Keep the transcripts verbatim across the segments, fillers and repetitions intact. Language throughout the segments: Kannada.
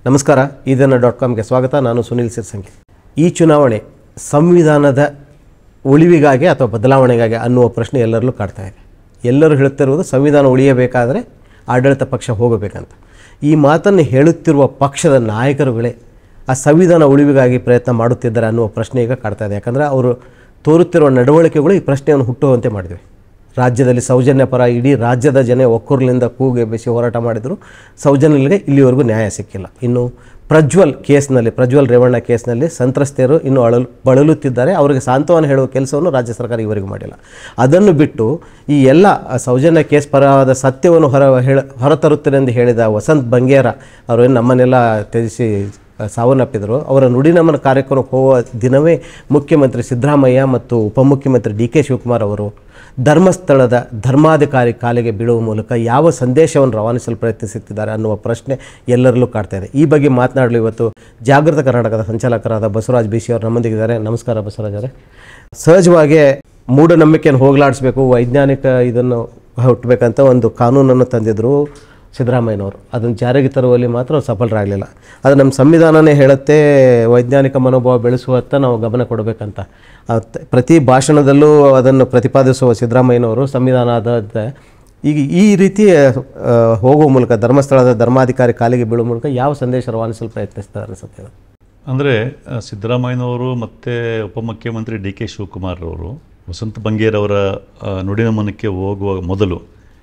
ನಮಸ್ಕಾರ, ಇದನ್ನು ಡಾಟ್ ಕಾಮ್ಗೆ ಸ್ವಾಗತ. ನಾನು ಸುನಿಲ್ ಸಿರ್ಸಂಗಿ. ಈ ಚುನಾವಣೆ ಸಂವಿಧಾನದ ಉಳಿವಿಗಾಗಿ ಅಥವಾ ಬದಲಾವಣೆಗಾಗಿ ಅನ್ನುವ ಪ್ರಶ್ನೆ ಎಲ್ಲರಲ್ಲೂ ಕಾಡ್ತಾ ಇದೆ. ಎಲ್ಲರೂ ಹೇಳುತ್ತಿರುವುದು ಸಂವಿಧಾನ ಉಳಿಯಬೇಕಾದರೆ ಆಡಳಿತ ಪಕ್ಷ ಹೋಗಬೇಕಂತ. ಈ ಮಾತನ್ನು ಹೇಳುತ್ತಿರುವ ಪಕ್ಷದ ನಾಯಕರುಗಳೇ ಆ ಸಂವಿಧಾನ ಉಳಿವಿಗಾಗಿ ಪ್ರಯತ್ನ ಮಾಡುತ್ತಿದ್ದಾರೆ ಅನ್ನುವ ಪ್ರಶ್ನೆ ಈಗ ಕಾಡ್ತಾ ಇದೆ. ಯಾಕಂದರೆ ಅವರು ತೋರುತ್ತಿರುವ ನಡವಳಿಕೆಗಳು ಈ ಪ್ರಶ್ನೆಯನ್ನು ಹುಟ್ಟುವಂತೆ ಮಾಡಿವೆ. ರಾಜ್ಯದಲ್ಲಿ ಸೌಜನ್ಯ ಪರ ಇಡೀ ರಾಜ್ಯದ ಜನ ಒಕ್ಕೂರಿನಿಂದ ಕೂಗೆ ಬೆಸಿ ಹೋರಾಟ ಮಾಡಿದರು. ಸೌಜನ್ಯಗಳಿಗೆ ಇಲ್ಲಿವರೆಗೂ ನ್ಯಾಯ ಸಿಕ್ಕಿಲ್ಲ. ಇನ್ನು ಪ್ರಜ್ವಲ್ ಕೇಸ್ನಲ್ಲಿ, ಪ್ರಜ್ವಲ್ ರೇವಣ್ಣ ಕೇಸ್ನಲ್ಲಿ ಸಂತ್ರಸ್ತೆಯರು ಇನ್ನೂ ಅಳಲು ಬಳಲುತ್ತಿದ್ದಾರೆ. ಅವರಿಗೆ ಸಾಂತ್ವನ ಹೇಳುವ ಕೆಲಸವನ್ನು ರಾಜ್ಯ ಸರ್ಕಾರ ಇವರೆಗೂ ಮಾಡಿಲ್ಲ. ಅದನ್ನು ಬಿಟ್ಟು ಈ ಎಲ್ಲ ಸೌಜನ್ಯ ಕೇಸ್ ಪರವಾದ ಸತ್ಯವನ್ನು ಹೊರ ಹೇಳ ಹೊರತರುತ್ತೇನೆ ಎಂದು ಹೇಳಿದ ವಸಂತ್ ಬಂಗೇರ ಅವರು ನಮ್ಮನ್ನೆಲ್ಲ ತ್ಯಜಿಸಿ ಸಾವನ್ನಪ್ಪಿದರು. ಅವರ ನುಡಿನಮನ ಕಾರ್ಯಕ್ರಮಕ್ಕೆ ಹೋಗುವ ದಿನವೇ ಮುಖ್ಯಮಂತ್ರಿ ಸಿದ್ದರಾಮಯ್ಯ ಮತ್ತು ಉಪಮುಖ್ಯಮಂತ್ರಿ ಡಿ ಕೆ ಶಿವಕುಮಾರ್ ಅವರು ಧರ್ಮಸ್ಥಳದ ಧರ್ಮಾಧಿಕಾರಿ ಕಾಲಿಗೆ ಬೀಳುವ ಮೂಲಕ ಯಾವ ಸಂದೇಶವನ್ನು ರವಾನಿಸಲು ಪ್ರಯತ್ನಿಸುತ್ತಿದ್ದಾರೆ ಅನ್ನುವ ಪ್ರಶ್ನೆ ಎಲ್ಲರಲ್ಲೂ ಕಾಡ್ತಾ ಇದೆ. ಈ ಬಗ್ಗೆ ಮಾತನಾಡಲು ಇವತ್ತು ಜಾಗೃತ ಕರ್ನಾಟಕದ ಸಂಚಾಲಕರಾದ ಬಸವರಾಜ್ ಬಿ ಸಿ ಅವರು ನಮ್ಮೊಂದಿಗಿದ್ದಾರೆ. ನಮಸ್ಕಾರ ಬಸವರಾಜ್ ಅವರೇ. ಸಹಜವಾಗಿ ಮೂಢನಂಬಿಕೆಯನ್ನು ಹೋಗಲಾಡಿಸಬೇಕು, ವೈಜ್ಞಾನಿಕ ಇದನ್ನು ಹುಟ್ಟಬೇಕಂತ ಒಂದು ಕಾನೂನನ್ನು ತಂದಿದ್ದರು ಸಿದ್ದರಾಮಯ್ಯನವರು. ಅದನ್ನು ಜಾರಿಗೆ ತರುವಲ್ಲಿ ಮಾತ್ರ ಸಫಲರಾಗಲಿಲ್ಲ. ಅದು ನಮ್ಮ ಸಂವಿಧಾನನೇ ಹೇಳುತ್ತೆ, ವೈಜ್ಞಾನಿಕ ಮನೋಭಾವ ಬೆಳೆಸುವತ್ತ ನಾವು ಗಮನ ಕೊಡಬೇಕಂತ. ಪ್ರತಿ ಭಾಷಣದಲ್ಲೂ ಅದನ್ನು ಪ್ರತಿಪಾದಿಸುವ ಸಿದ್ದರಾಮಯ್ಯನವರು ಸಂವಿಧಾನ ಆದ ಈಗ ಈ ರೀತಿ ಹೋಗುವ ಮೂಲಕ ಧರ್ಮಸ್ಥಳದ ಧರ್ಮಾಧಿಕಾರಿ ಕಾಲಿಗೆ ಬೀಳುವ ಮೂಲಕ ಯಾವ ಸಂದೇಶ ರವಾನಿಸಲು ಪ್ರಯತ್ನಿಸ್ತಾರೆ ಅನಿಸುತ್ತೆ? ಅಂದರೆ ಸಿದ್ದರಾಮಯ್ಯನವರು ಮತ್ತು ಉಪಮುಖ್ಯಮಂತ್ರಿ ಡಿ ಕೆ ಶಿವಕುಮಾರ್ ಅವರು ವಸಂತ ಬಂಗೇರವರ ನುಡಿನಮನಕ್ಕೆ ಹೋಗುವ ಮೊದಲು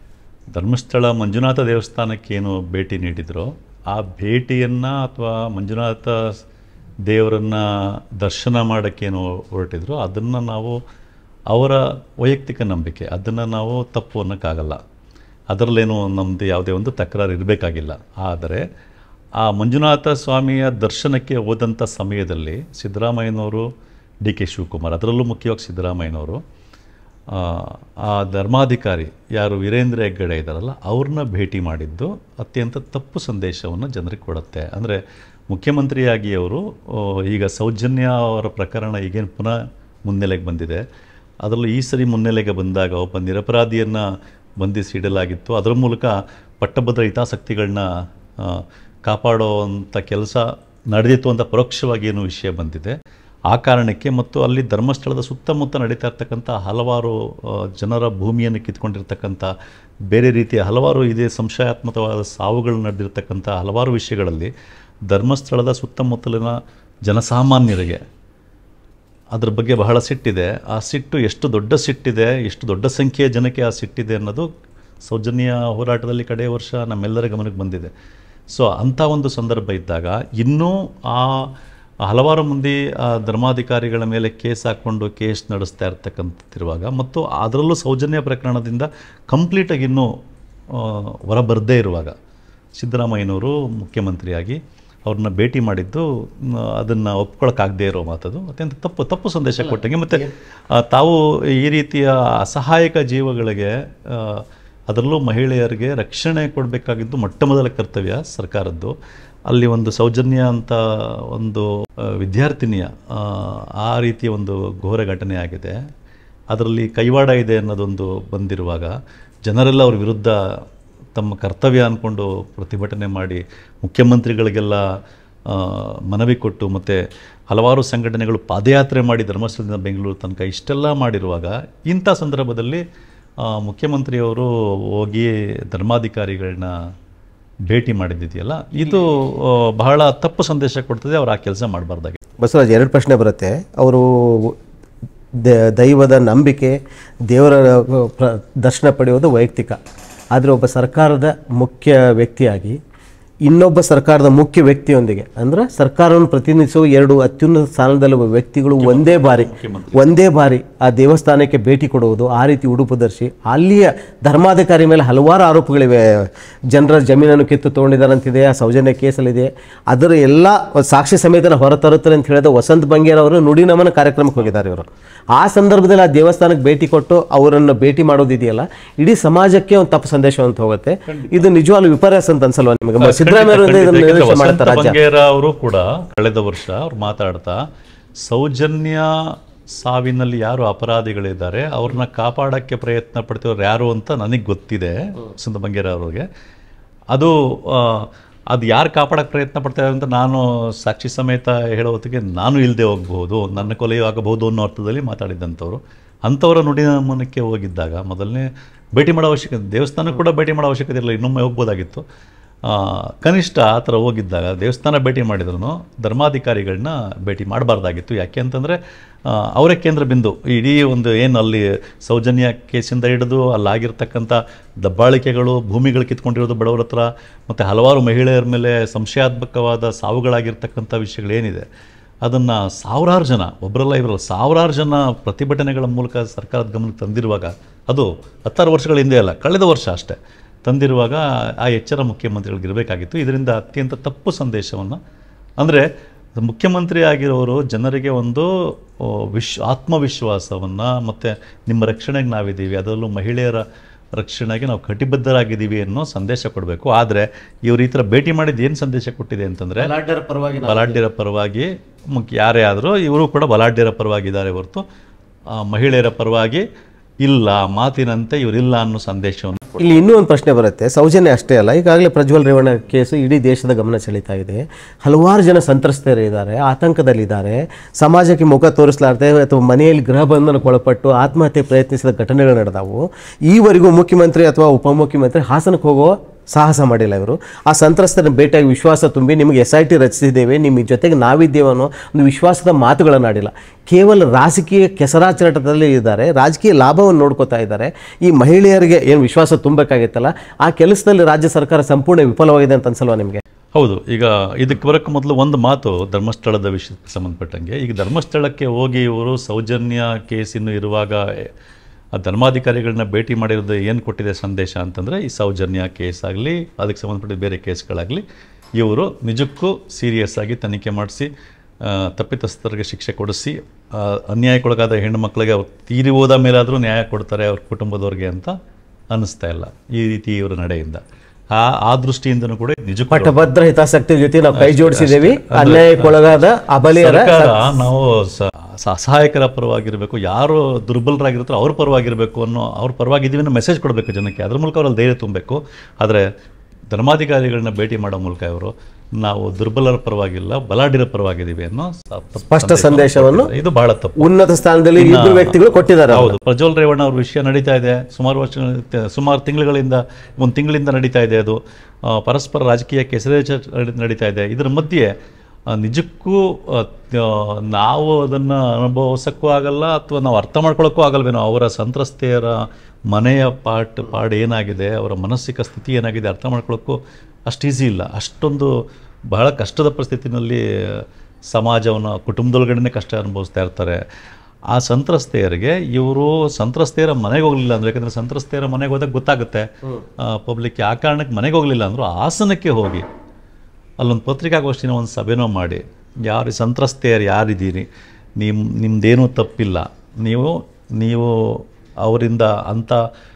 ಧರ್ಮಸ್ಥಳ ಮಂಜುನಾಥ ದೇವಸ್ಥಾನಕ್ಕೇನು ಭೇಟಿ ನೀಡಿದರೋ ಆ ಭೇಟಿಯನ್ನು ಅಥವಾ ಮಂಜುನಾಥ ದೇವರನ್ನು ದರ್ಶನ ಮಾಡೋಕ್ಕೇನು ಹೊರಟಿದ್ರು ಅದನ್ನು ನಾವು ಅವರ ವೈಯಕ್ತಿಕ ನಂಬಿಕೆ, ಅದನ್ನು ನಾವು ತಪ್ಪು ಅನ್ನೋಕ್ಕಾಗಲ್ಲ. ಅದರಲ್ಲೇನು ನಮ್ಮದು ಯಾವುದೇ ಒಂದು ತಕರಾರು ಇರಬೇಕಾಗಿಲ್ಲ. ಆದರೆ ಆ ಮಂಜುನಾಥ ಸ್ವಾಮಿಯ ದರ್ಶನಕ್ಕೆ ಹೋದಂಥ ಸಮಯದಲ್ಲಿ ಸಿದ್ದರಾಮಯ್ಯನವರು, ಡಿ ಕೆ ಶಿವಕುಮಾರ್, ಅದರಲ್ಲೂ ಮುಖ್ಯವಾಗಿ ಸಿದ್ದರಾಮಯ್ಯನವರು ಆ ಧರ್ಮಾಧಿಕಾರಿ ಯಾರು ವೀರೇಂದ್ರ ಹೆಗ್ಗಡೆ ಇದ್ದಾರಲ್ಲ ಅವ್ರನ್ನ ಭೇಟಿ ಮಾಡಿದ್ದು ಅತ್ಯಂತ ತಪ್ಪು ಸಂದೇಶವನ್ನು ಜನರಿಗೆ ಕೊಡುತ್ತೆ. ಅಂದರೆ ಮುಖ್ಯಮಂತ್ರಿಯಾಗಿ ಅವರು ಈಗ ಸೌಜನ್ಯ ಅವರ ಪ್ರಕರಣ ಈಗೇನು ಪುನಃ ಮುನ್ನೆಲೆಗೆ ಬಂದಿದೆ, ಅದರಲ್ಲೂ ಈ ಸರಿ ಮುನ್ನೆಲೆಗೆ ಬಂದಾಗ ಒಬ್ಬ ನಿರಪರಾಧಿಯನ್ನು ಬಂಧಿಸಿ ಇಡಲಾಗಿತ್ತು. ಅದರ ಮೂಲಕ ಪಟ್ಟಭದ್ರ ಹಿತಾಸಕ್ತಿಗಳನ್ನ ಕಾಪಾಡುವಂಥ ಕೆಲಸ ನಡೆದಿತ್ತು ಅಂತ ಪರೋಕ್ಷವಾಗಿ ಏನು ವಿಷಯ ಬಂದಿದೆ. ಆ ಕಾರಣಕ್ಕೆ ಮತ್ತು ಅಲ್ಲಿ ಧರ್ಮಸ್ಥಳದ ಸುತ್ತಮುತ್ತ ನಡೀತಾ ಇರ್ತಕ್ಕಂಥ ಹಲವಾರು ಜನರ ಭೂಮಿಯನ್ನು ಕಿತ್ಕೊಂಡಿರ್ತಕ್ಕಂಥ ಬೇರೆ ರೀತಿಯ ಹಲವಾರು ಇದೇ ಸಂಶಯಾತ್ಮಕವಾದ ಸಾವುಗಳು ನಡೆದಿರ್ತಕ್ಕಂಥ ಹಲವಾರು ವಿಷಯಗಳಲ್ಲಿ ಧರ್ಮಸ್ಥಳದ ಸುತ್ತಮುತ್ತಲಿನ ಜನಸಾಮಾನ್ಯರಿಗೆ ಅದ್ರ ಬಗ್ಗೆ ಬಹಳ ಸಿಟ್ಟಿದೆ. ಆ ಸಿಟ್ಟು ಎಷ್ಟು ದೊಡ್ಡ ಸಿಟ್ಟಿದೆ, ಎಷ್ಟು ದೊಡ್ಡ ಸಂಖ್ಯೆಯ ಜನಕ್ಕೆ ಆ ಸಿಟ್ಟಿದೆ ಅನ್ನೋದು ಸೌಜನ್ಯ ಹೋರಾಟದಲ್ಲಿ ಕಡೆಯ ವರ್ಷ ನಮ್ಮೆಲ್ಲರ ಗಮನಕ್ಕೆ ಬಂದಿದೆ. ಸೊ ಅಂಥ ಒಂದು ಸಂದರ್ಭ ಇದ್ದಾಗ ಇನ್ನೂ ಆ ಹಲವಾರು ಮಂದಿ ಧರ್ಮಾಧಿಕಾರಿಗಳ ಮೇಲೆ ಕೇಸ್ ಹಾಕ್ಕೊಂಡು ಕೇಸ್ ನಡೆಸ್ತಾ ಇರ್ತಕ್ಕಂಥದ್ದಿರುವಾಗ ಮತ್ತು ಅದರಲ್ಲೂ ಸೌಜನ್ಯ ಪ್ರಕರಣದಿಂದ ಕಂಪ್ಲೀಟಾಗಿ ಇನ್ನೂ ಹೊರಬರದೇ ಇರುವಾಗ ಸಿದ್ದರಾಮಯ್ಯನವರು ಮುಖ್ಯಮಂತ್ರಿಯಾಗಿ ಅವ್ರನ್ನ ಭೇಟಿ ಮಾಡಿದ್ದು ಅದನ್ನು ಒಪ್ಕೊಳ್ಳೋಕ್ಕಾಗದೇ ಇರೋ ಮಾತದು ಅತ್ಯಂತ ತಪ್ಪು ತಪ್ಪು ಸಂದೇಶ ಕೊಟ್ಟಂಗೆ. ಮತ್ತು ತಾವು ಈ ರೀತಿಯ ಅಸಹಾಯಕ ಜೀವಗಳಿಗೆ, ಅದರಲ್ಲೂ ಮಹಿಳೆಯರಿಗೆ ರಕ್ಷಣೆ ಕೊಡಬೇಕಾಗಿದ್ದು ಮೊಟ್ಟ ಮೊದಲ ಕರ್ತವ್ಯ ಸರ್ಕಾರದ್ದು. ಅಲ್ಲಿ ಒಂದು ಸೌಜನ್ಯ ಅಂತ ಒಂದು ವಿದ್ಯಾರ್ಥಿನಿಯ ಆ ರೀತಿಯ ಒಂದು ಘೋರ ಘಟನೆ ಆಗಿದೆ. ಅದರಲ್ಲಿ ಕೈವಾಡ ಇದೆ ಅನ್ನೋದೊಂದು ಬಂದಿರುವಾಗ ಜನರೆಲ್ಲ ಅವ್ರ ವಿರುದ್ಧ ತಮ್ಮ ಕರ್ತವ್ಯ ಅಂದ್ಕೊಂಡು ಪ್ರತಿಭಟನೆ ಮಾಡಿ ಮುಖ್ಯಮಂತ್ರಿಗಳಿಗೆಲ್ಲ ಮನವಿ ಕೊಟ್ಟು ಮತ್ತು ಹಲವಾರು ಸಂಘಟನೆಗಳು ಪಾದಯಾತ್ರೆ ಮಾಡಿ ಧರ್ಮಸ್ಥಳದಿಂದ ಬೆಂಗಳೂರು ತನಕ ಇಷ್ಟೆಲ್ಲ ಮಾಡಿರುವಾಗ ಇಂಥ ಸಂದರ್ಭದಲ್ಲಿ ಮುಖ್ಯಮಂತ್ರಿಯವರು ಹೋಗಿ ಧರ್ಮಾಧಿಕಾರಿಗಳನ್ನ ಭೇಟಿ ಮಾಡಿದ್ದಿದೆಯಲ್ಲ, ಇದು ಬಹಳ ತಪ್ಪು ಸಂದೇಶ ಕೊಡ್ತದೆ. ಅವ್ರು ಆ ಕೆಲಸ ಮಾಡಬಾರ್ದಾಗಿ. ಬಸವರಾಜ್, ಎರಡು ಪ್ರಶ್ನೆ ಬರುತ್ತೆ. ಅವರು ದೈವದ ನಂಬಿಕೆ, ದೇವರ ದರ್ಶನ ಪಡೆಯೋದು ವೈಯಕ್ತಿಕ. ಆದರೆ ಒಬ್ಬ ಸರ್ಕಾರದ ಮುಖ್ಯ ವ್ಯಕ್ತಿಯಾಗಿ ಇನ್ನೊಬ್ಬ ಸರ್ಕಾರದ ಮುಖ್ಯ ವ್ಯಕ್ತಿಯೊಂದಿಗೆ, ಅಂದರೆ ಸರ್ಕಾರವನ್ನು ಪ್ರತಿನಿಧಿಸುವ ಎರಡು ಅತ್ಯುನ್ನತ ಸ್ಥಾನದಲ್ಲಿರುವ ವ್ಯಕ್ತಿಗಳು ಒಂದೇ ಬಾರಿ ಒಂದೇ ಬಾರಿ ಆ ದೇವಸ್ಥಾನಕ್ಕೆ ಭೇಟಿ ಕೊಡುವುದು, ಆ ರೀತಿ ಉಡುಪು ಧರಿಸಿ ಅಲ್ಲಿಯ ಧರ್ಮಾಧಿಕಾರಿ ಮೇಲೆ ಹಲವಾರು ಆರೋಪಗಳಿವೆ. ಜನರ ಜಮೀನನ್ನು ಕಿತ್ತು ತೊಗೊಂಡಿದ್ದಾರಂತಿದೆ, ಆ ಸೌಜನ್ಯ ಕೇಸಲ್ಲಿದೆ. ಅದರ ಎಲ್ಲ ಸಾಕ್ಷಿ ಸಮೇತನ ಹೊರತರುತ್ತಾರೆ ಅಂತ ಹೇಳಿದ ವಸಂತ ಬಂಗೇರ್ ಅವರು ನುಡಿನಮನ ಕಾರ್ಯಕ್ರಮಕ್ಕೆ ಹೋಗಿದ್ದಾರೆ. ಇವರು ಆ ಸಂದರ್ಭದಲ್ಲಿ ಆ ದೇವಸ್ಥಾನಕ್ಕೆ ಭೇಟಿ ಕೊಟ್ಟು ಅವರನ್ನು ಭೇಟಿ ಮಾಡೋದಿದೆಯಲ್ಲ, ಇಡೀ ಸಮಾಜಕ್ಕೆ ಒಂದು ತಪ್ಪು ಸಂದೇಶ ಅಂತ ಹೋಗುತ್ತೆ. ಇದು ನಿಜವಾಗ್ಲೂ ವಿಪರ್ಯಾಸ ಅಂತ ಅನ್ಸಲ್ವಾ ನಿಮಗೆ? ಸಿದ್ದರಾಮಯ್ಯ ಅವರು ಕೂಡ ಕಳೆದ ವರ್ಷ ಅವ್ರು ಮಾತಾಡ್ತಾ ಸೌಜನ್ಯ ಸಾವಿನಲ್ಲಿ ಯಾರು ಅಪರಾಧಿಗಳಿದ್ದಾರೆ ಅವ್ರನ್ನ ಕಾಪಾಡೋಕ್ಕೆ ಪ್ರಯತ್ನ ಪಡ್ತಿರೋರು ಯಾರು ಅಂತ ನನಗೆ ಗೊತ್ತಿದೆ. ವಸಂತ ಬಂಗೇರ ಅವರಿಗೆ ಅದು ಅದು ಯಾರು ಕಾಪಾಡೋಕ್ಕೆ ಪ್ರಯತ್ನ ಪಡ್ತಾರೆ ಅಂತ ನಾನು ಸಾಕ್ಷಿ ಸಮೇತ ಹೇಳೋ ಹೊತ್ತಿಗೆ ನಾನು ಇಲ್ಲದೆ ಹೋಗ್ಬೋದು, ನನ್ನ ಕೊಲೆಯೂ ಆಗಬಹುದು ಅನ್ನೋ ಅರ್ಥದಲ್ಲಿ ಮಾತಾಡಿದ್ದಂಥವ್ರು. ಅಂಥವರ ನುಡಿನಮನಕ್ಕೆ ಹೋಗಿದ್ದಾಗ ಮೊದಲನೇ ಭೇಟಿ ಮಾಡೋ ಅವಶ್ಯಕತೆ, ದೇವಸ್ಥಾನ ಕೂಡ ಭೇಟಿ ಮಾಡೋ ಅವಶ್ಯಕತೆ ಇರಲಿಲ್ಲ, ಇನ್ನೊಮ್ಮೆ ಹೋಗ್ಬೋದಾಗಿತ್ತು. ಕನಿಷ್ಠ ಆ ಥರ ಹೋಗಿದ್ದಾಗ ದೇವಸ್ಥಾನ ಭೇಟಿ ಮಾಡಿದ್ರು ಧರ್ಮಾಧಿಕಾರಿಗಳನ್ನ ಭೇಟಿ ಮಾಡಬಾರ್ದಾಗಿತ್ತು. ಯಾಕೆ ಅಂತಂದರೆ ಅವರೇ ಕೇಂದ್ರ ಬಿಂದು. ಇಡೀ ಒಂದು ಏನು ಅಲ್ಲಿ ಸೌಜನ್ಯ ಕೇಸಿಂದ ಹಿಡಿದು ಅಲ್ಲಾಗಿರ್ತಕ್ಕಂಥ ದಬ್ಬಾಳಿಕೆಗಳು, ಭೂಮಿಗಳು ಕಿತ್ಕೊಂಡಿರೋದು ಬಡವರ ಹತ್ರ, ಮತ್ತು ಹಲವಾರು ಮಹಿಳೆಯರ ಮೇಲೆ ಸಂಶಯಾತ್ಮಕವಾದ ಸಾವುಗಳಾಗಿರ್ತಕ್ಕಂಥ ವಿಷಯಗಳೇನಿದೆ ಅದನ್ನು ಸಾವಿರಾರು ಜನ, ಒಬ್ಬರಲ್ಲ ಇವರಲ್ಲ ಸಾವಿರಾರು ಜನ ಪ್ರತಿಭಟನೆಗಳ ಮೂಲಕ ಸರ್ಕಾರದ ಗಮನಕ್ಕೆ ತಂದಿರುವಾಗ, ಅದು ಹತ್ತಾರು ವರ್ಷಗಳ ಹಿಂದೆ ಅಲ್ಲ, ಕಳೆದ ವರ್ಷ ಅಷ್ಟೇ ತಂದಿರುವಾಗ ಆ ಎಚ್ಚರ ಮುಖ್ಯಮಂತ್ರಿಗಳಿಗೆ ಇರಬೇಕಾಗಿತ್ತು. ಇದರಿಂದ ಅತ್ಯಂತ ತಪ್ಪು ಸಂದೇಶವನ್ನು, ಅಂದರೆ ಮುಖ್ಯಮಂತ್ರಿ ಆಗಿರೋರು ಜನರಿಗೆ ಒಂದು ವಿಶ್ ಆತ್ಮವಿಶ್ವಾಸವನ್ನು ಮತ್ತು ನಿಮ್ಮ ರಕ್ಷಣೆಗೆ ನಾವಿದ್ದೀವಿ, ಅದರಲ್ಲೂ ಮಹಿಳೆಯರ ರಕ್ಷಣೆಗೆ ನಾವು ಕಟಿಬದ್ಧರಾಗಿದ್ದೀವಿ ಅನ್ನೋ ಸಂದೇಶ ಕೊಡಬೇಕು. ಆದರೆ ಇವರು ಈ ಥರ ಭೇಟಿ ಮಾಡಿದ್ದು ಏನು ಸಂದೇಶ ಕೊಟ್ಟಿದೆ ಅಂತಂದರೆ ಬಲಾಢ್ಯರ ಪರವಾಗಿ ಮುಖ್ಯ ಯಾರೇ ಆದರೂ ಇವರು ಕೂಡ ಬಲಾಢ್ಯರ ಪರವಾಗಿದ್ದಾರೆ ಹೊರತು ಮಹಿಳೆಯರ ಪರವಾಗಿ ಇಲ್ಲ, ಮಾತಿನಂತೆ ಇವರಿಲ್ಲ ಅನ್ನೋ ಸಂದೇಶವನ್ನು. ಇಲ್ಲಿ ಇನ್ನೂ ಒಂದು ಪ್ರಶ್ನೆ ಬರುತ್ತೆ. ಸೌಜನ್ಯ ಅಷ್ಟೇ ಅಲ್ಲ, ಈಗಾಗಲೇ ಪ್ರಜ್ವಲ್ ರೇವಣ್ಣ ಕೇಸು ಇಡೀ ದೇಶದ ಗಮನ ಸೆಳೀತಾ ಇದೆ. ಹಲವಾರು ಜನ ಸಂತ್ರಸ್ತರಿದ್ದಾರೆ, ಆತಂಕದಲ್ಲಿದ್ದಾರೆ, ಸಮಾಜಕ್ಕೆ ಮುಖ ತೋರಿಸಲಾರದೆ ಅಥವಾ ಮನೆಯಲ್ಲಿ ಗೃಹ ಬಂಧನಕ್ಕೊಳಪಟ್ಟು ಆತ್ಮಹತ್ಯೆ ಪ್ರಯತ್ನಿಸಿದ ಘಟನೆಗಳು ನಡೆದವು. ಈವರೆಗೂ ಮುಖ್ಯಮಂತ್ರಿ ಅಥವಾ ಉಪಮುಖ್ಯಮಂತ್ರಿ ಹಾಸನಕ್ಕೆ ಹೋಗೋ ಸಾಹಸ ಮಾಡಿಲ್ಲ. ಇವರು ಆ ಸಂತ್ರಸ್ತರ ಭೇಟಿಯಾಗಿ ವಿಶ್ವಾಸ ತುಂಬಿ ನಿಮಗೆ ಎಸ್ ಐ ಟಿ ರಚಿಸಿದ್ದೇವೆ, ನಿಮ್ಮ ಜೊತೆಗೆ ನಾವಿದ್ದೇವೆ ಅನ್ನೋ ಒಂದು ವಿಶ್ವಾಸದ ಮಾತುಗಳನ್ನು ಆಡಿಲ್ಲ. ಕೇವಲ ರಾಜಕೀಯ ಕೆಸರಾಚರಣದಲ್ಲಿ ಇದ್ದಾರೆ, ರಾಜಕೀಯ ಲಾಭವನ್ನು ನೋಡ್ಕೋತಾ ಇದ್ದಾರೆ. ಈ ಮಹಿಳೆಯರಿಗೆ ಏನು ವಿಶ್ವಾಸ ತುಂಬಬೇಕಾಗಿತ್ತಲ್ಲ, ಆ ಕೆಲಸದಲ್ಲಿ ರಾಜ್ಯ ಸರ್ಕಾರ ಸಂಪೂರ್ಣ ವಿಫಲವಾಗಿದೆ ಅಂತ ಅನ್ಸಲ್ವಾ ನಿಮಗೆ? ಹೌದು. ಈಗ ಇದಕ್ಕೆ ಬರೋಕ್ಕೆ ಮೊದಲು ಒಂದು ಮಾತು ಧರ್ಮಸ್ಥಳದ ವಿಷಯಕ್ಕೆ ಸಂಬಂಧಪಟ್ಟಂಗೆ. ಈಗ ಧರ್ಮಸ್ಥಳಕ್ಕೆ ಹೋಗಿ ಇವರು ಸೌಜನ್ಯ ಕೇಸಿನ್ನು ಇರುವಾಗ ಆ ಧರ್ಮಾಧಿಕಾರಿಗಳನ್ನ ಭೇಟಿ ಮಾಡಿರೋದು ಏನು ಕೊಟ್ಟಿದೆ ಸಂದೇಶ ಅಂತಂದರೆ, ಈ ಸೌಜನ್ಯ ಕೇಸ್ ಆಗಲಿ ಅದಕ್ಕೆ ಸಂಬಂಧಪಟ್ಟ ಬೇರೆ ಕೇಸ್ಗಳಾಗಲಿ ಇವರು ನಿಜಕ್ಕೂ ಸೀರಿಯಸ್ ಆಗಿ ತನಿಖೆ ಮಾಡಿಸಿ ತಪ್ಪಿತಸ್ಥರಿಗೆ ಶಿಕ್ಷೆ ಕೊಡಿಸಿ ಅನ್ಯಾಯಕ್ಕೊಳಗಾದ ಹೆಣ್ಣು ಮಕ್ಕಳಿಗೆ ಅವ್ರು ತೀರಿ ಹೋದ ಮೇಲಾದರೂ ನ್ಯಾಯ ಕೊಡ್ತಾರೆ ಅವ್ರ ಕುಟುಂಬದವ್ರಿಗೆ ಅಂತ ಅನ್ನಿಸ್ತಾ ಇಲ್ಲ ಈ ರೀತಿ ಇವರ ನಡೆಯಿಂದ. ಆ ಆ ದೃಷ್ಟಿಯಿಂದನೂ ಕೂಡ ನಿಜಕ್ಕೂ ಪಟ್ಟಭದ್ರ ಹಿತಾಸಕ್ತಿ ಜೊತೆ ನಾವು ಕೈ ಜೋಡಿಸಿದ್ದೇವೆ. ಅನ್ಯಾಯಕ್ಕೊಳಗಾದ ಅಬಲೆಯರ ನಾವು ಅಸಹಾಯಕರ ಪರವಾಗಿರಬೇಕು, ಯಾರು ದುರ್ಬಲರಾಗಿರ್ತಾರೋ ಅವ್ರ ಪರವಾಗಿರಬೇಕು ಅನ್ನೋ, ಅವ್ರ ಪರವಾಗಿದ್ದೀವಿ ಅನ್ನೋ ಮೆಸೇಜ್ ಕೊಡಬೇಕು ಜನಕ್ಕೆ. ಅದ್ರ ಮೂಲಕ ಅವರಲ್ಲಿ ಧೈರ್ಯ ತುಂಬಬೇಕು. ಆದರೆ ಧರ್ಮಾಧಿಕಾರಿಗಳನ್ನ ಭೇಟಿ ಮಾಡೋ ಮೂಲಕ ಇವರು ನಾವು ದುರ್ಬಲರ ಪರವಾಗಿಲ್ಲ, ಬಲಾಢ್ಯರ ಪರವಾಗಿದ್ದೀವಿ ಅನ್ನೋ ಸ್ಪಷ್ಟ ಸಂದೇಶವನ್ನು ಇದು ಬಹಳ ತಪ್ಪು. ಉನ್ನತ ಸ್ಥಾನದಲ್ಲಿ ಇಬ್ಬರು ವ್ಯಕ್ತಿಗಳು ಕೊಟ್ಟಿದ್ದಾರೆ. ಹೌದು, ಪ್ರಜ್ವಲ್ ರೇವಣ್ಣ ಅವ್ರ ವಿಷಯ ನಡೀತಾ ಇದೆ ಸುಮಾರು ವರ್ಷ, ಸುಮಾರು ತಿಂಗಳುಗಳಿಂದ, ಒಂದು ತಿಂಗಳಿಂದ ನಡೀತಾ ಇದೆ. ಅದು ಪರಸ್ಪರ ರಾಜಕೀಯ ಕೆಸರೆ ನಡೀತಾ ಇದೆ. ಇದರ ಮಧ್ಯೆ ನಿಜಕ್ಕೂ ನಾವು ಅದನ್ನು ಅನುಭವಿಸೋಕ್ಕೂ ಆಗಲ್ಲ ಅಥವಾ ನಾವು ಅರ್ಥ ಮಾಡ್ಕೊಳ್ಳೋಕ್ಕೂ ಆಗಲ್ವೇನೋ. ಅವರ ಸಂತ್ರಸ್ತೆಯರ ಮನೆಯ ಪಾಟ್ ಪಾಡು ಏನಾಗಿದೆ, ಅವರ ಮಾನಸಿಕ ಸ್ಥಿತಿ ಏನಾಗಿದೆ ಅರ್ಥ ಮಾಡ್ಕೊಳ್ಳೋಕ್ಕೂ ಅಷ್ಟು ಈಸಿ ಇಲ್ಲ. ಅಷ್ಟೊಂದು ಬಹಳ ಕಷ್ಟದ ಪರಿಸ್ಥಿತಿನಲ್ಲಿ ಸಮಾಜವನ್ನು, ಕುಟುಂಬದೊಳಗಡೆ ಕಷ್ಟ ಅನುಭವಿಸ್ತಾ ಇರ್ತಾರೆ. ಆ ಸಂತ್ರಸ್ತೆಯರಿಗೆ ಇವರು ಸಂತ್ರಸ್ತೆಯರ ಮನೆಗೆ ಹೋಗಲಿಲ್ಲ ಅಂದರೆ, ಯಾಕಂದರೆ ಸಂತ್ರಸ್ತೆಯರ ಮನೆಗೆ ಹೋದಾಗ ಗೊತ್ತಾಗುತ್ತೆ ಪಬ್ಲಿಕ್ಗೆ, ಆ ಕಾರಣಕ್ಕೆ ಮನೆಗೆ ಹೋಗಲಿಲ್ಲ ಅಂದರು ಹಾಸನಕ್ಕೆ ಹೋಗಿ ಅಲ್ಲೊಂದು ಪತ್ರಿಕಾಗೋಷ್ಠಿನ ಒಂದು ಸಭೆನೋ ಮಾಡಿ, ಯಾರು ಸಂತ್ರಸ್ತೆಯರು ಯಾರಿದ್ದೀರಿ, ನಿಮ್ಮ ನಿಮ್ಮದೇನೂ ತಪ್ಪಿಲ್ಲ, ನೀವು ನೀವು ಅವರಿಂದ ಅಂಥ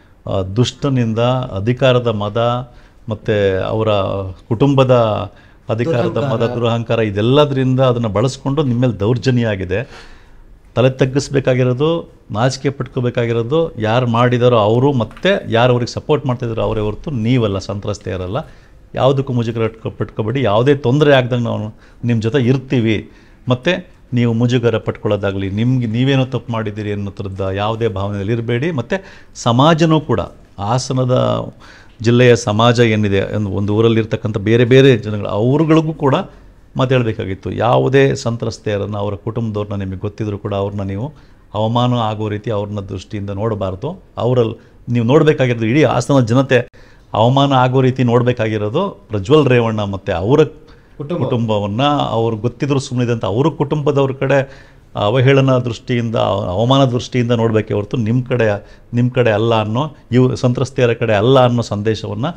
ದುಷ್ಟನಿಂದ ಅಧಿಕಾರದ ಮದ ಮತ್ತು ಅವರ ಕುಟುಂಬದ ಅಧಿಕಾರದ ಮದ, ದುರಹಂಕಾರ ಇದೆಲ್ಲದರಿಂದ ಅದನ್ನು ಬಳಸ್ಕೊಂಡು ನಿಮ್ಮ ಮೇಲೆ ದೌರ್ಜನ್ಯ ಆಗಿದೆ. ತಲೆ ತಗ್ಗಿಸ್ಬೇಕಾಗಿರೋದು, ನಾಚಿಕೆ ಪಟ್ಕೋಬೇಕಾಗಿರೋದು ಯಾರು ಮಾಡಿದಾರೋ ಅವರು, ಮತ್ತು ಯಾರು ಅವ್ರಿಗೆ ಸಪೋರ್ಟ್ ಮಾಡ್ತಾಯಿದ್ರು ಅವರೇ ಹೊರತು ನೀವಲ್ಲ, ಸಂತ್ರಸ್ತೆಯರಲ್ಲ. ಯಾವುದಕ್ಕೂ ಮುಜುಗರ ಪಟ್ಕೋಬೇಡಿ, ಯಾವುದೇ ತೊಂದರೆ ಆಗ್ದಂಗೆ ನಾವು ನಿಮ್ಮ ಜೊತೆ ಇರ್ತೀವಿ. ಮತ್ತು ನೀವು ಮುಜುಗರ ಪಟ್ಕೊಳ್ಳೋದಾಗಲಿ, ನಿಮ್ಗೆ ನೀವೇನೋ ತಪ್ಪು ಮಾಡಿದ್ದೀರಿ ಅನ್ನೋ ಥರದ ಯಾವುದೇ ಭಾವನೆಯಲ್ಲಿ ಇರಬೇಡಿ. ಮತ್ತು ಸಮಾಜನೂ ಕೂಡ, ಹಾಸನದ ಜಿಲ್ಲೆಯ ಸಮಾಜ ಏನಿದೆ, ಒಂದು ಊರಲ್ಲಿರ್ತಕ್ಕಂಥ ಬೇರೆ ಬೇರೆ ಜನಗಳು ಅವ್ರುಗಳಿಗೂ ಕೂಡ ಮಾತಾಡಬೇಕಾಗಿತ್ತು. ಯಾವುದೇ ಸಂತ್ರಸ್ತೆಯರನ್ನು, ಅವರ ಕುಟುಂಬದವ್ರನ್ನ ನಿಮಗೆ ಗೊತ್ತಿದ್ರು ಕೂಡ ಅವ್ರನ್ನ ನೀವು ಅವಮಾನ ಆಗೋ ರೀತಿ ಅವ್ರನ್ನ ದೃಷ್ಟಿಯಿಂದ ನೋಡಬಾರ್ದು. ಅವರಲ್ಲಿ ನೀವು ನೋಡಬೇಕಾಗಿರೋದು, ಇಡೀ ಹಾಸನ ಜನತೆ ಅವಮಾನ ಆಗೋ ರೀತಿ ನೋಡಬೇಕಾಗಿರೋದು ಪ್ರಜ್ವಲ್ ರೇವಣ್ಣ ಮತ್ತು ಅವರ ಕುಟುಂಬವನ್ನು. ಅವ್ರು ಗೊತ್ತಿದ್ರು ಸುಮ್ಮನಿದಂತ ಅವ್ರ ಕುಟುಂಬದವ್ರ ಕಡೆ ಅವಹೇಳನ ದೃಷ್ಟಿಯಿಂದ, ಅವಮಾನ ದೃಷ್ಟಿಯಿಂದ ನೋಡಬೇಕೆ ಹೊರತು ನಿಮ್ಮ ಕಡೆ ನಿಮ್ಮ ಕಡೆ ಅಲ್ಲ ಅನ್ನೋ, ಇವು ಸಂತ್ರಸ್ತೆಯರ ಕಡೆ ಅಲ್ಲ ಅನ್ನೋ ಸಂದೇಶವನ್ನು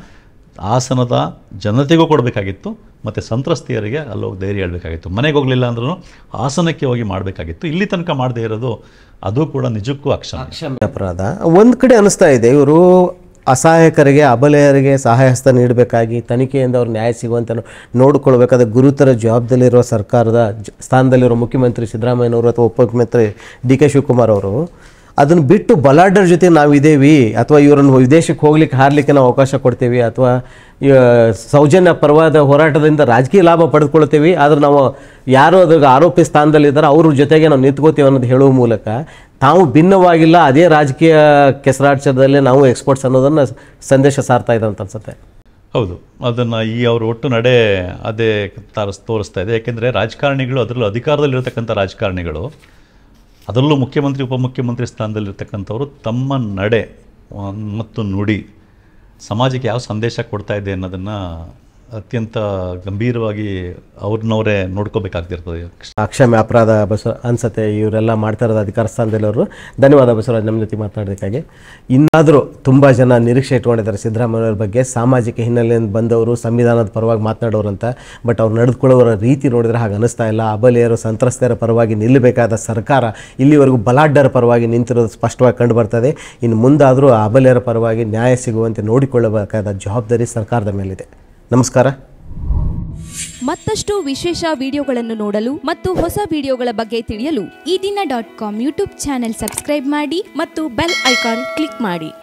ಹಾಸನದ ಜನತೆಗೂ ಕೊಡಬೇಕಾಗಿತ್ತು. ಮತ್ತು ಸಂತ್ರಸ್ತೆಯರಿಗೆ ಅಲ್ಲೋಗಿ ಧೈರ್ಯ ಹೇಳಬೇಕಾಗಿತ್ತು. ಮನೆಗೆ ಹೋಗಲಿಲ್ಲ ಅಂದ್ರೂ ಹಾಸನಕ್ಕೆ ಹೋಗಿ ಮಾಡಬೇಕಾಗಿತ್ತು. ಇಲ್ಲಿ ತನಕ ಮಾಡದೇ ಇರೋದು ಅದು ಕೂಡ ನಿಜಕ್ಕೂ ಅಕ್ಷಮ್ಯ ಅಪರಾಧ. ಒಂದು ಕಡೆ ಅನ್ನಿಸ್ತಾ ಇದೆ, ಇವರು ಅಸಹಾಯಕರಿಗೆ, ಅಬಲೆಯರಿಗೆ ಸಹಾಯ ಹಸ್ತ ನೀಡಬೇಕಾಗಿ ತನಿಖೆಯಿಂದ ಅವ್ರು ನ್ಯಾಯ ಸಿಗುವಂತೆ ನೋಡಿಕೊಳ್ಬೇಕಾದ ಗುರುತರ ಜವಾಬ್ದಾರಿಯಿರುವ ಸರ್ಕಾರದ ಸ್ಥಾನದಲ್ಲಿರೋ ಮುಖ್ಯಮಂತ್ರಿ ಸಿದ್ದರಾಮಯ್ಯನವರು ಅಥವಾ ಉಪಮುಖ್ಯಮಂತ್ರಿ ಡಿ ಕೆ ಶಿವಕುಮಾರ್ ಅವರು ಅದನ್ನು ಬಿಟ್ಟು ಬಲಾಢ್ಯರ ಜೊತೆ ನಾವಿದ್ದೇವೆ ಅಥವಾ ಇವರನ್ನು ವಿದೇಶಕ್ಕೆ ಹೋಗ್ಲಿಕ್ಕೆ ಹಾರಲಿಕ್ಕೆ ನಾವು ಅವಕಾಶ ಕೊಡ್ತೇವೆ ಅಥವಾ ಸೌಜನ್ಯ ಪರವಾದ ಹೋರಾಟದಿಂದ ರಾಜಕೀಯ ಲಾಭ ಪಡೆದುಕೊಳ್ತೇವೆ, ಆದರೆ ನಾವು ಯಾರು ಅದ್ರಾಗ ಆರೋಪಿ ಸ್ಥಾನದಲ್ಲಿದ್ದಾರೆ ಅವ್ರ ಜೊತೆಗೆ ನಾವು ನಿಂತ್ಕೋತೀವಿ ಅನ್ನೋದು ಹೇಳುವ ಮೂಲಕ ತಾವು ಭಿನ್ನವಾಗಿಲ್ಲ, ಅದೇ ರಾಜಕೀಯ ಕೆಸರಾಟದಲ್ಲೇ ನಾವು ಎಕ್ಸ್ಪರ್ಟ್ಸ್ ಅನ್ನೋದನ್ನು ಸಂದೇಶ ಸಾರ್ತಾ ಇದೆ ಅಂತ ಅನ್ಸುತ್ತೆ. ಹೌದು, ಅದನ್ನು ಈ ಅವರು ಒಟ್ಟು ನಡೆ ಅದೇ ತಾರಸ್ ತೋರಿಸ್ತಾ ಇದೆ. ಯಾಕೆಂದರೆ ರಾಜಕಾರಣಿಗಳು, ಅದರಲ್ಲೂ ಅಧಿಕಾರದಲ್ಲಿರ್ತಕ್ಕಂಥ ರಾಜಕಾರಣಿಗಳು, ಅದರಲ್ಲೂ ಮುಖ್ಯಮಂತ್ರಿ ಉಪಮುಖ್ಯಮಂತ್ರಿ ಸ್ಥಾನದಲ್ಲಿರ್ತಕ್ಕಂಥವರು ತಮ್ಮ ನಡೆ ಮತ್ತು ನುಡಿ ಸಮಾಜಕ್ಕೆ ಯಾವ ಸಂದೇಶ ಕೊಡ್ತಾ ಇದೆ ಅನ್ನೋದನ್ನು ಅತ್ಯಂತ ಗಂಭೀರವಾಗಿ ಅವ್ರನ್ನವರೇ ನೋಡ್ಕೋಬೇಕಾಗ್ತಿರ್ತದೆ. ಅಕ್ಷಮ್ಯ ಅಪರಾಧ ಬಸವ ಅನ್ಸತ್ತೆ ಇವರೆಲ್ಲ ಮಾಡ್ತಾ ಇರೋದು ಅಧಿಕಾರ ಸ್ಥಾನದಲ್ಲಿರೋರು. ಧನ್ಯವಾದ ಬಸವರಾಜ್ ನಮ್ಮ ಜೊತೆ ಮಾತನಾಡೋದಕ್ಕಾಗಿ. ಇನ್ನಾದರೂ ತುಂಬ ಜನ ನಿರೀಕ್ಷೆ ಇಟ್ಕೊಂಡಿದ್ದಾರೆ ಸಿದ್ದರಾಮಯ್ಯವ್ರ ಬಗ್ಗೆ, ಸಾಮಾಜಿಕ ಹಿನ್ನೆಲೆಯಿಂದ ಬಂದವರು, ಸಂವಿಧಾನದ ಪರವಾಗಿ ಮಾತನಾಡೋರು ಅಂತ. ಬಟ್ ಅವ್ರು ನಡೆದುಕೊಳ್ಳೋರ ರೀತಿ ನೋಡಿದರೆ ಹಾಗೆ ಅನ್ನಿಸ್ತಾ ಇಲ್ಲ. ಅಬಲೆಯರು ಸಂತ್ರಸ್ತರ ಪರವಾಗಿ ನಿಲ್ಲಬೇಕಾದ ಸರ್ಕಾರ ಇಲ್ಲಿವರೆಗೂ ಬಲಾಢ್ಯರ ಪರವಾಗಿ ನಿಂತಿರೋದು ಸ್ಪಷ್ಟವಾಗಿ ಕಂಡು ಬರ್ತದೆ. ಇನ್ನು ಮುಂದಾದರೂ ಅಬಲೆಯರ ಪರವಾಗಿ ನ್ಯಾಯ ಸಿಗುವಂತೆ ನೋಡಿಕೊಳ್ಳಬೇಕಾದ ಜವಾಬ್ದಾರಿ ಸರ್ಕಾರದ ಮೇಲಿದೆ. ನಮಸ್ಕಾರ. ಮತ್ತಷ್ಟು ವಿಶೇಷ ವಿಡಿಯೋಗಳನ್ನು ನೋಡಲು ಮತ್ತು ಹೊಸ ವಿಡಿಯೋಗಳ ಬಗ್ಗೆ ತಿಳಿಯಲು ಈ ದಿನ dot com YouTube channel subscribe ಮಾಡಿ ಮತ್ತು ಬೆಲ್ ಐಕಾನ್ ಕ್ಲಿಕ್ ಮಾಡಿ.